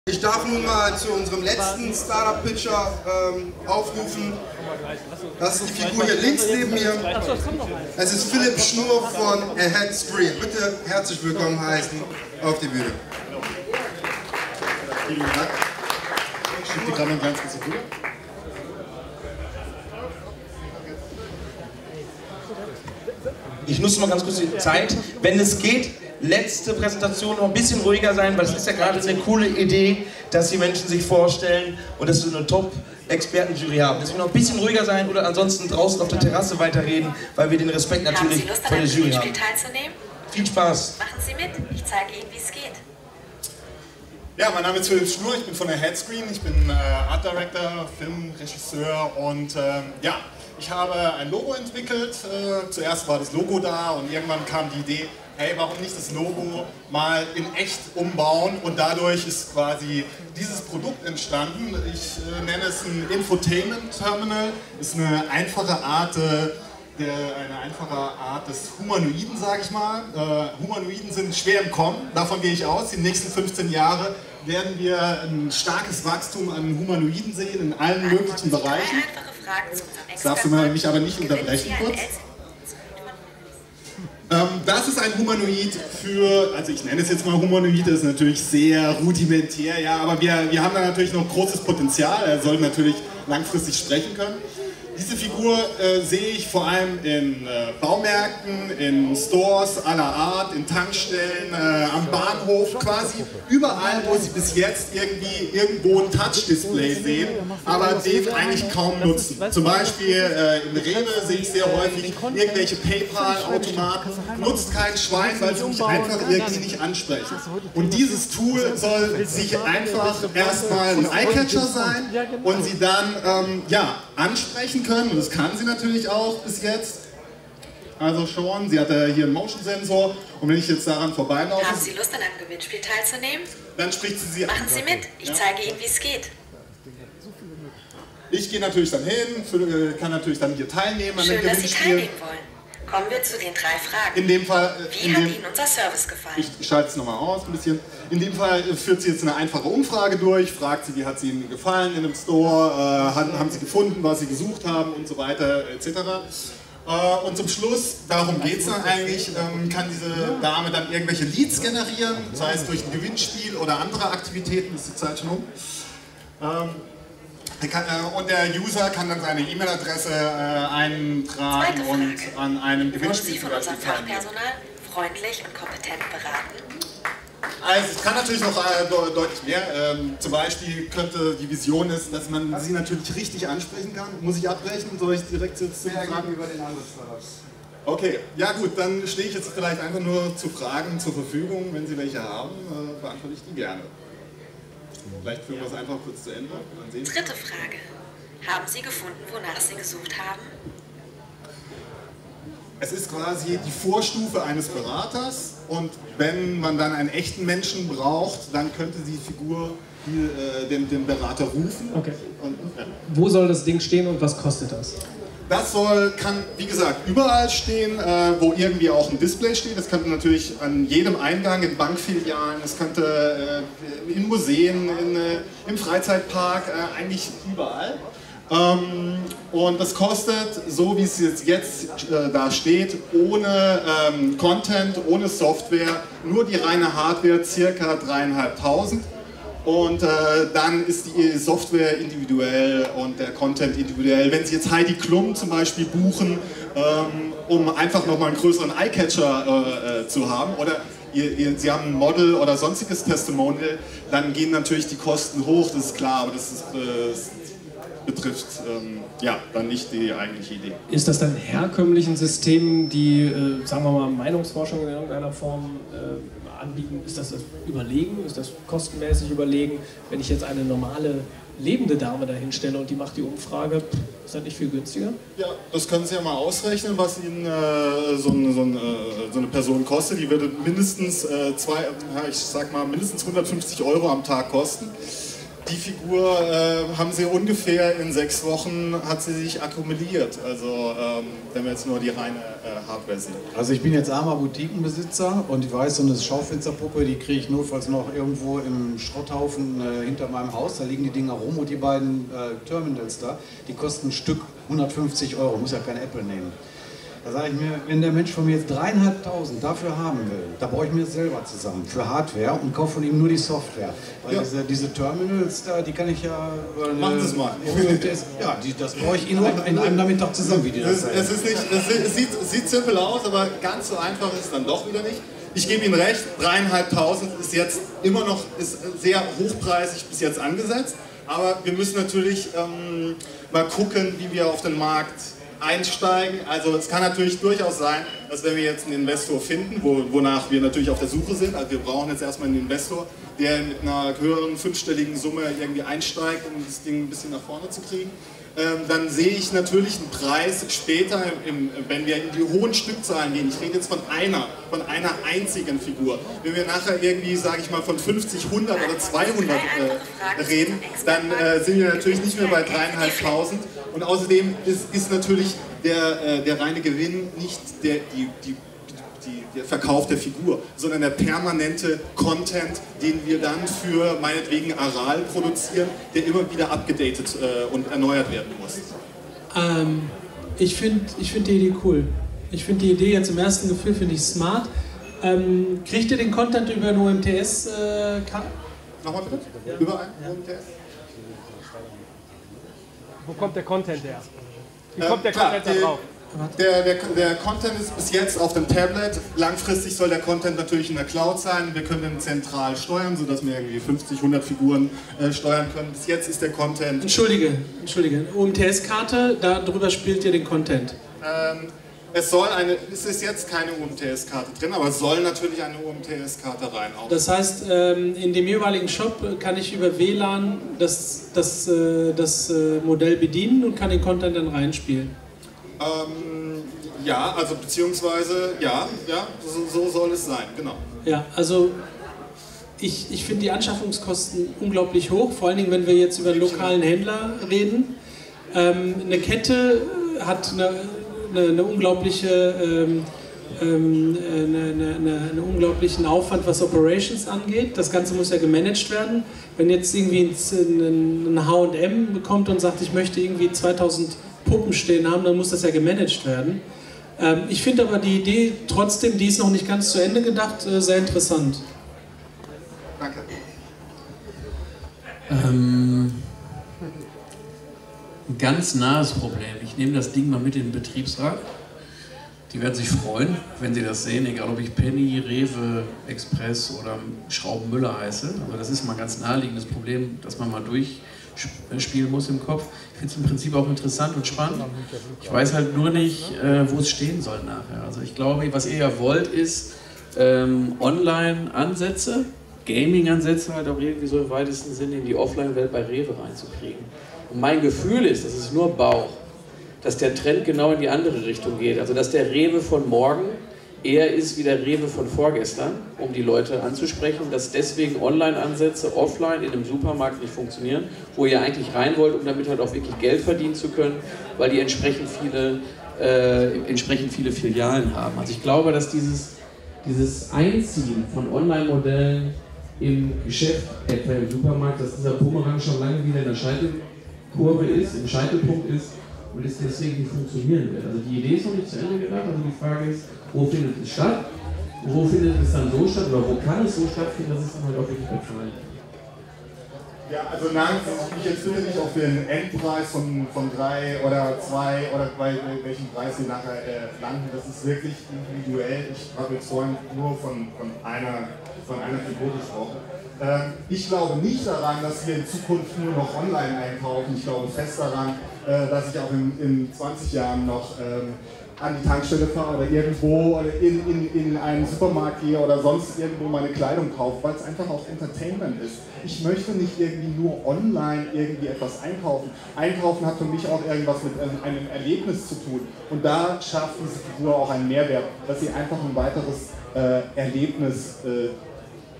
Ich darf nun mal zu unserem letzten Startup-Pitcher aufrufen. Das ist die Figur hier links neben mir. Es ist Philipp Schnur von Ahead Screen. Bitte herzlich willkommen heißen auf die Bühne. Vielen Dank. Ich schiebe die gerade ein ganz bisschen rüber. Ich nutze mal ganz kurz die Zeit, wenn es geht. Letzte Präsentation noch ein bisschen ruhiger sein, weil es ist ja gerade eine coole Idee, dass die Menschen sich vorstellen und dass wir eine Top-Experten-Jury haben. Deswegen noch ein bisschen ruhiger sein oder ansonsten draußen auf der Terrasse weiterreden, weil wir den Respekt natürlich von der Jury haben. Teilzunehmen? Viel Spaß! Machen Sie mit, ich zeige Ihnen, wie es geht. Ja, mein Name ist Philipp Schnur, ich bin von der Ahead Screen, ich bin Art Director, Filmregisseur und ja, ich habe ein Logo entwickelt. Zuerst war das Logo da und irgendwann kam die Idee, hey, warum nicht das Logo mal in echt umbauen, und dadurch ist quasi dieses Produkt entstanden. Ich nenne es ein Infotainment Terminal, ist eine einfache Art des Humanoiden, sage ich mal. Humanoiden sind schwer im Kommen, davon gehe ich aus. Die nächsten 15 Jahre werden wir ein starkes Wachstum an Humanoiden sehen in allen möglichen Bereichen. Jetzt darfst du mich aber nicht unterbrechen kurz. Das ist ein Humanoid für, also ich nenne es jetzt mal Humanoid, das ist natürlich sehr rudimentär, ja, aber wir haben da natürlich noch großes Potenzial, er soll natürlich langfristig sprechen können. Diese Figur sehe ich vor allem in Baumärkten, in Stores aller Art, in Tankstellen, am Bahnhof, quasi überall, wo Sie bis jetzt irgendwo ein Touch-Display sehen, aber den eigentlich kaum nutzen. Zum Beispiel in Rewe sehe ich sehr häufig irgendwelche PayPal-Automaten, nutzt kein Schwein, weil sie mich einfach irgendwie nicht ansprechen. Und dieses Tool soll sich einfach erstmal ein Eyecatcher sein und Sie dann ja, ansprechen können, und das kann sie natürlich auch bis jetzt. Also schon, sie hat hier einen Motion-Sensor, und wenn ich jetzt daran vorbeilaufe... Haben Sie Lust, an einem Gewinnspiel teilzunehmen? Dann spricht sie an. Machen Sie mit, ich zeige Ihnen, wie es geht. Ich gehe natürlich dann hin, kann natürlich dann hier teilnehmen an dem Schön, dass Sie Gewinnspiel. teilnehmen wollen. Kommen wir zu den 3 Fragen. In dem Fall... Wie hat Ihnen unser Service gefallen? Ich schalte es nochmal aus ein bisschen. In dem Fall führt sie jetzt eine einfache Umfrage durch, fragt sie, wie hat sie Ihnen gefallen in dem Store, haben Sie gefunden, was Sie gesucht haben und so weiter etc. Und zum Schluss, darum geht es dann eigentlich, kann diese Dame dann irgendwelche Leads generieren, sei es durch ein Gewinnspiel oder andere Aktivitäten, ist die Zeit schon um. Und der User kann dann seine E-Mail-Adresse eintragen und an einem Gewinnspiel von unserem Fachpersonal freundlich und kompetent beraten. Also es kann natürlich noch deutlich mehr. Zum Beispiel könnte die Vision ist, dass man sie natürlich richtig ansprechen kann. Muss ich abbrechen? Soll ich direkt jetzt zu Fragen über den anderen Startups? Okay, ja gut, dann stehe ich jetzt vielleicht einfach nur zu Fragen zur Verfügung. Wenn Sie welche haben, beantworte ich die gerne. Vielleicht führen wir es einfach kurz zu Ende. Dritte Frage. Haben Sie gefunden, wonach Sie gesucht haben? Es ist quasi die Vorstufe eines Beraters, und wenn man dann einen echten Menschen braucht, dann könnte die Figur den Berater rufen. Okay. Und, ja. Wo soll das Ding stehen und was kostet das? Das kann, wie gesagt, überall stehen, wo irgendwie auch ein Display steht. Das könnte natürlich an jedem Eingang in Bankfilialen, es könnte in Museen, im Freizeitpark, eigentlich überall. Und das kostet, so wie es jetzt da steht, ohne Content, ohne Software, nur die reine Hardware, ca. 3.500. Und dann ist die Software individuell und der Content individuell. Wenn Sie jetzt Heidi Klum zum Beispiel buchen, um einfach nochmal einen größeren Eyecatcher zu haben, oder Sie haben ein Model oder sonstiges Testimonial, dann gehen natürlich die Kosten hoch, das ist klar, aber das betrifft ja, dann nicht die eigentliche Idee. Ist das dann herkömmlichen Systemen, die, sagen wir mal, Meinungsforschung in irgendeiner Form anbieten, ist das überlegen? Ist das kostenmäßig überlegen? Wenn ich jetzt eine normale lebende Dame dahin stelle und die macht die Umfrage, ist das nicht viel günstiger? Ja, das können Sie ja mal ausrechnen, was Ihnen so eine Person kostet. Die würde mindestens mindestens 150 € am Tag kosten. Die Figur haben sie ungefähr in 6 Wochen, hat sie sich akkumuliert, also wenn wir jetzt nur die reine Hardware sehen. Also ich bin jetzt armer Boutiquenbesitzer und ich weiß, so eine Schaufensterpuppe, die kriege ich notfalls noch irgendwo im Schrotthaufen hinter meinem Haus, da liegen die Dinger rum und die beiden Terminals da, die kosten ein Stück 150 €, muss ja kein Apple nehmen. Da sage ich mir, wenn der Mensch von mir jetzt 3.500 dafür haben will, da baue ich mir das selber zusammen für Hardware und kaufe von ihm nur die Software. Weil ja. diese Terminals da, die kann ich ja... Machen Sie es mal. Ja, das baue ich in einem Nachmittag zusammen, wie die das sagen. Es sieht simpel aus, aber ganz so einfach ist es dann doch wieder nicht. Ich gebe Ihnen recht, 3.500 ist jetzt immer noch sehr hochpreisig bis jetzt angesetzt, aber wir müssen natürlich mal gucken, wie wir auf den Markt einsteigen. Also es kann natürlich durchaus sein, dass wenn wir jetzt einen Investor finden, wonach wir natürlich auf der Suche sind, also wir brauchen jetzt erstmal einen Investor, der mit einer höheren 5-stelligen Summe irgendwie einsteigt, um das Ding ein bisschen nach vorne zu kriegen, dann sehe ich natürlich einen Preis später, wenn wir in die hohen Stückzahlen gehen. Ich rede jetzt von einer einzigen Figur. Wenn wir nachher irgendwie, sage ich mal, von 50, 100 oder 200 reden, dann sind wir natürlich nicht mehr bei 3.500. Und außerdem ist natürlich der reine Gewinn nicht der Verkauf der Figur, sondern der permanente Content, den wir dann für meinetwegen Aral produzieren, der immer wieder abgedatet und erneuert werden muss. Ich find die Idee cool. Ich finde die Idee jetzt im ersten Gefühl finde ich smart. Kriegt ihr den Content über eine UMTS-Karte? Nochmal bitte? Ja. Über ein UMTS? Wo kommt der Content her? Wie kommt der Content da drauf? Der Content ist bis jetzt auf dem Tablet. Langfristig soll der Content natürlich in der Cloud sein. Wir können ihn zentral steuern, sodass wir irgendwie 50, 100 Figuren steuern können. Bis jetzt ist der Content... Entschuldige. UMTS-Karte, darüber spielt ihr den Content? Es ist jetzt keine UMTS-Karte drin, aber es soll natürlich eine UMTS-Karte rein. Auch. Das heißt, in dem jeweiligen Shop kann ich über WLAN das Modell bedienen und kann den Content dann reinspielen? Ja, also beziehungsweise, ja, so soll es sein, genau. Ja, also ich finde die Anschaffungskosten unglaublich hoch, vor allen Dingen, wenn wir jetzt über einen lokalen Händler reden. Eine Kette hat eine unglaubliche, einen unglaublichen Aufwand, was Operations angeht. Das Ganze muss ja gemanagt werden. Wenn jetzt irgendwie ein H&M kommt und sagt, ich möchte irgendwie 2000 Puppen stehen haben, dann muss das ja gemanagt werden. Ich finde aber die Idee trotzdem, die ist noch nicht ganz zu Ende gedacht, sehr interessant. Danke. Ein ganz nahes Problem. Ich nehme das Ding mal mit in den Betriebsrat. Die werden sich freuen, wenn sie das sehen, egal ob ich Penny, Rewe, Express oder Schraubenmüller heiße. Also das ist mal ein ganz naheliegendes Problem, das man mal durchspielen muss im Kopf. Ich finde es im Prinzip auch interessant und spannend. Ich weiß halt nur nicht, wo es stehen soll nachher. Also ich glaube, was ihr ja wollt, ist Online-Ansätze, Gaming-Ansätze halt auch irgendwie so im weitesten Sinne in die Offline-Welt bei Rewe reinzukriegen. Und mein Gefühl ist, das ist nur Bauch, dass der Trend genau in die andere Richtung geht. Also dass der Rewe von morgen eher ist wie der Rewe von vorgestern, um die Leute anzusprechen, dass deswegen Online-Ansätze offline in einem Supermarkt nicht funktionieren, wo ihr eigentlich rein wollt, um damit halt auch wirklich Geld verdienen zu können, weil die entsprechend viele Filialen haben. Also ich glaube, dass dieses Einziehen von Online-Modellen im Geschäft, etwa im Supermarkt, dass dieser Bumerang schon lange wieder in der Scheitelkurve ist, im Scheitelpunkt ist, und es deswegen nicht funktionieren wird. Also die Idee ist noch nicht zu Ende gedacht, also die Frage ist, wo findet es statt, wo findet es dann so statt, oder wo kann es so stattfinden, dass es dann halt auch wirklich bezahlt. Ja, also nein, ich jetzt bitte nicht auf den Endpreis von 3 oder 2 oder bei welchem Preis Sie nachher landen, das ist wirklich individuell. Ich habe jetzt vorhin nur von einer Figur gesprochen. Ich glaube nicht daran, dass wir in Zukunft nur noch online einkaufen. Ich glaube fest daran, dass ich auch in 20 Jahren noch an die Tankstelle fahre oder irgendwo oder in einen Supermarkt gehe oder sonst irgendwo meine Kleidung kaufe, weil es einfach auch Entertainment ist. Ich möchte nicht irgendwie nur online irgendwie etwas einkaufen. Einkaufen hat für mich auch irgendwas mit einem Erlebnis zu tun. Und da schafft diese Figur auch einen Mehrwert, dass sie einfach ein weiteres Erlebnis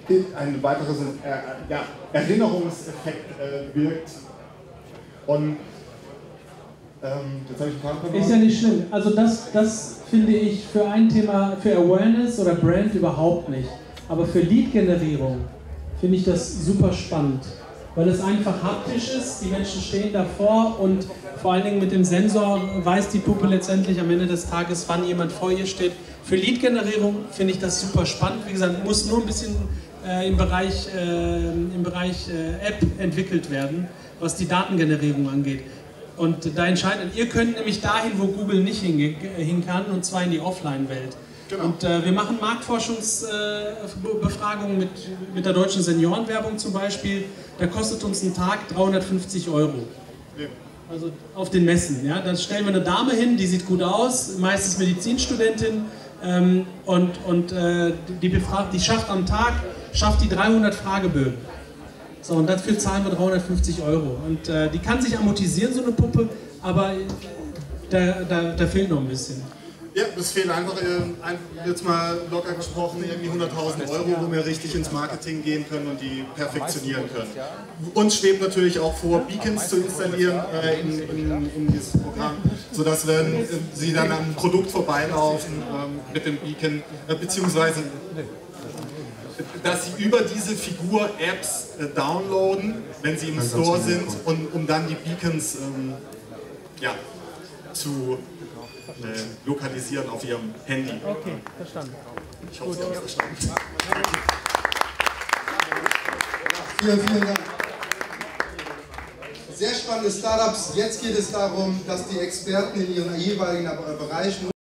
ein weiteres Erinnerungseffekt wirkt. Und jetzt habe ich einen Faden verloren. Ist ja nicht schlimm. Also das finde ich für ein Thema, für Awareness oder Brand überhaupt nicht. Aber für Lead-Generierung finde ich das super spannend. Weil es einfach haptisch ist, die Menschen stehen davor und vor allen Dingen mit dem Sensor weiß die Puppe letztendlich am Ende des Tages, wann jemand vor ihr steht. Für Lead-Generierung finde ich das super spannend. Wie gesagt, muss nur ein bisschen im Bereich App entwickelt werden, was die Datengenerierung angeht. Und da entscheiden, ihr könnt nämlich dahin, wo Google nicht hin kann, und zwar in die Offline-Welt. Genau. Und wir machen Marktforschungsbefragungen mit der deutschen Seniorenwerbung zum Beispiel. Da kostet uns ein Tag 350 €. Ja. Also auf den Messen. Ja? Dann stellen wir eine Dame hin, die sieht gut aus, meistens Medizinstudentin, die befragt, die schafft am Tag, die 300 Fragebögen. So, und dafür zahlen wir 350 €. Und die kann sich amortisieren, so eine Puppe, aber da fehlt noch ein bisschen. Ja, es fehlen einfach, jetzt mal locker gesprochen, irgendwie 100.000 €, wo wir richtig ins Marketing gehen können und die perfektionieren können. Uns schwebt natürlich auch vor, Beacons zu installieren in dieses Programm, sodass wenn Sie dann am Produkt vorbeilaufen mit dem Beacon, beziehungsweise dass Sie über diese Figur Apps downloaden, wenn Sie im Store sind, und um dann die Beacons zu lokalisieren auf Ihrem Handy. Okay, verstanden. Ich hoffe, Sie haben es verstanden. Vielen Dank. Sehr spannende Startups. Jetzt geht es darum, dass die Experten in ihren jeweiligen Bereichen